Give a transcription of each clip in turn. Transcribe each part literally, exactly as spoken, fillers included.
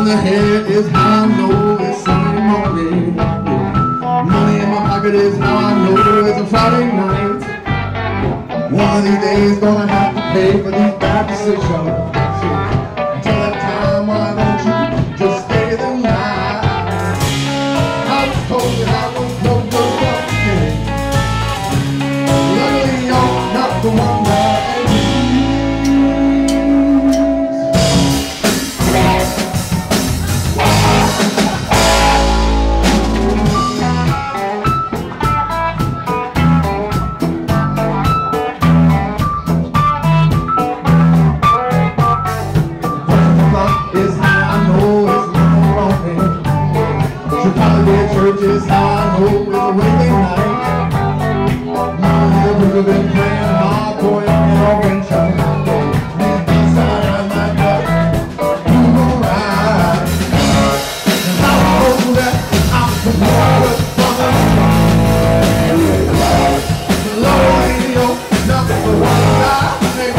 in the head is how I know it's Sunday morning. Money in my pocket is how I know it's a Friday night. One of these days gonna have to pay for these bad decisions. Until that time, why don't you just stay the night? I was told that I was no good for kidding. Luckily, you're not the one that church is how I know it's a Wednesday night. My neighbors have been praying hardcore in our winter. These B-side of my gut, move alright. And I know that I'm the one from the Lord radio, not the one I think.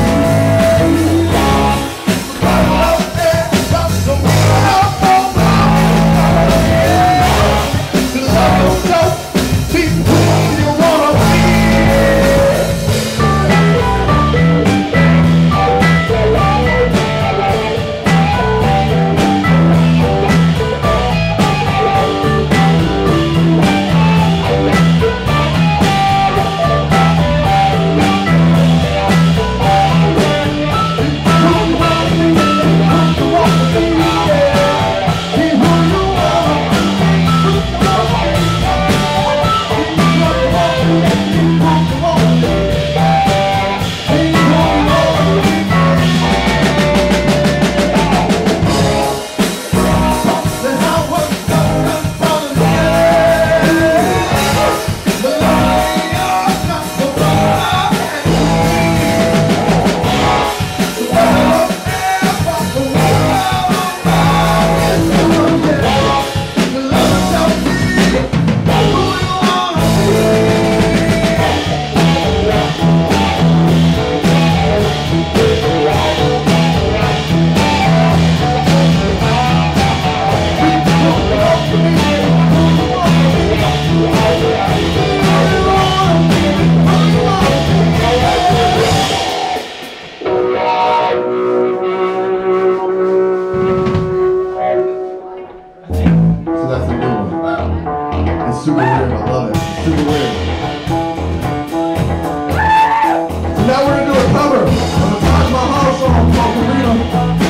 Super weird, I love it. It's super weird. So now we're gonna do a cover of the Taj Mahal song called Karina.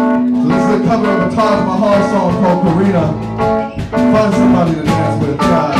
Taj Mahal song called Karina. Find somebody to dance with. God.